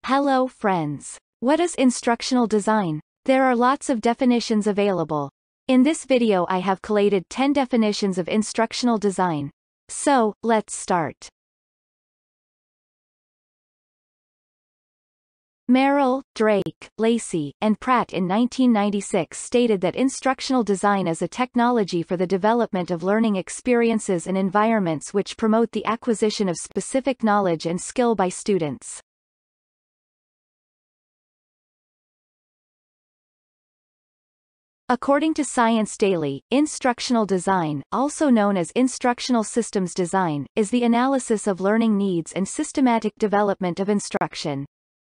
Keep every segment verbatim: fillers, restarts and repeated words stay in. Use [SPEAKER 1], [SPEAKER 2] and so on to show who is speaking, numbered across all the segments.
[SPEAKER 1] Hello friends. What is instructional design? There are lots of definitions available. In this video I have collated ten definitions of instructional design. So, let's start. Merrill, Drake, Lacey, and Pratt in nineteen ninety-six stated that instructional design is a technology for the development of learning experiences and environments which promote the acquisition of specific knowledge and skill by students. According to Science Daily, instructional design, also known as instructional systems design, is the analysis of learning needs and systematic development of instruction.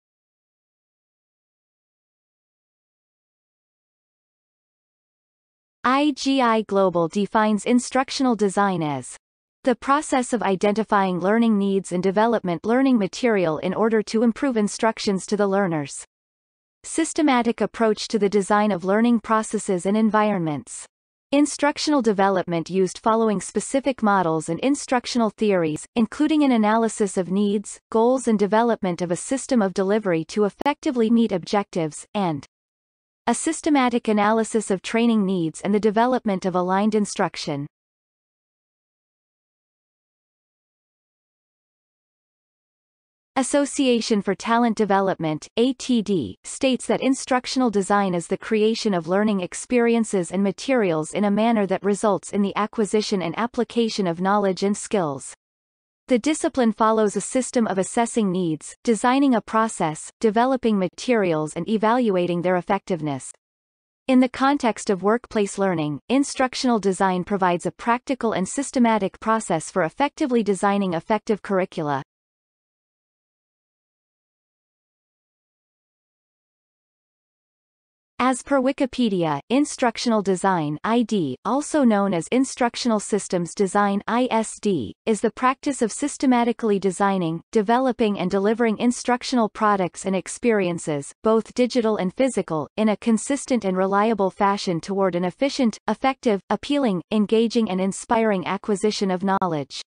[SPEAKER 1] I G I Global defines instructional design as the process of identifying learning needs and development learning material in order to improve instructions to the learners. Systematic approach to the design of learning processes and environments. Instructional development used following specific models and instructional theories, including an analysis of needs, goals and development of a system of delivery to effectively meet objectives, and a systematic analysis of training needs and the development of aligned instruction. Association for Talent Development, A T D, states that instructional design is the creation of learning experiences and materials in a manner that results in the acquisition and application of knowledge and skills. The discipline follows a system of assessing needs, designing a process, developing materials and evaluating their effectiveness. In the context of workplace learning, instructional design provides a practical and systematic process for effectively designing effective curricula. As per Wikipedia, instructional design I D, also known as instructional systems design I S D, is the practice of systematically designing, developing and delivering instructional products and experiences, both digital and physical, in a consistent and reliable fashion toward an efficient, effective, appealing, engaging and inspiring acquisition of knowledge.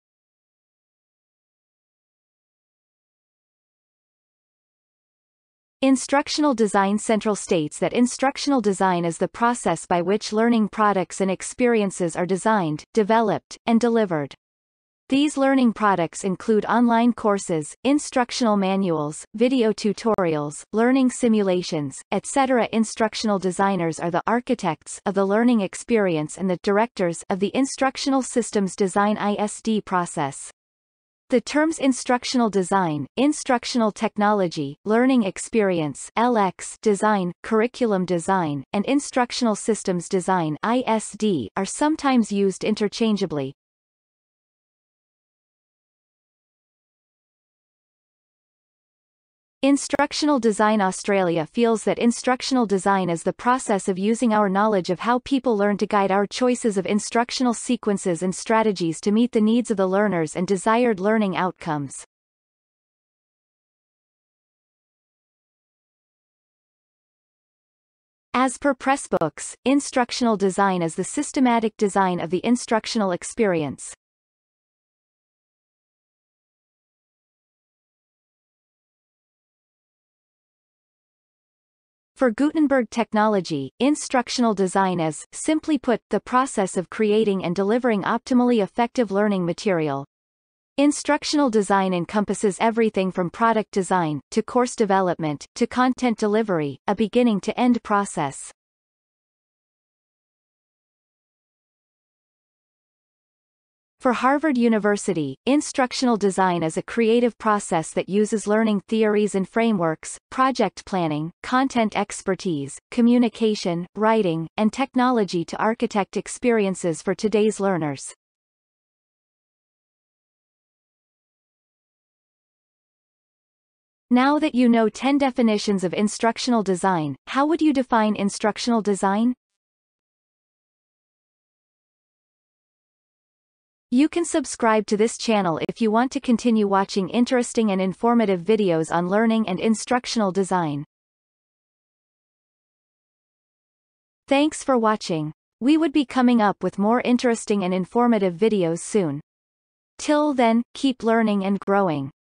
[SPEAKER 1] Instructional Design Central states that instructional design is the process by which learning products and experiences are designed, developed, and delivered. These learning products include online courses, instructional manuals, video tutorials, learning simulations, et cetera. Instructional designers are the architects of the learning experience and the directors of the instructional systems design I S D process. The terms instructional design, instructional technology, learning experience L X design, curriculum design, and instructional systems design I S D are sometimes used interchangeably. Instructional Design Australia feels that instructional design is the process of using our knowledge of how people learn to guide our choices of instructional sequences and strategies to meet the needs of the learners and desired learning outcomes. As per Pressbooks, instructional design is the systematic design of the instructional experience. For Gutenberg Technology, instructional design is, simply put, the process of creating and delivering optimally effective learning material. Instructional design encompasses everything from product design, to course development, to content delivery, a beginning-to-end process. For Harvard University, instructional design is a creative process that uses learning theories and frameworks, project planning, content expertise, communication, writing, and technology to architect experiences for today's learners. Now that you know ten definitions of instructional design, how would you define instructional design? You can subscribe to this channel if you want to continue watching interesting and informative videos on learning and instructional design. Thanks for watching. We would be coming up with more interesting and informative videos soon. Till then, keep learning and growing.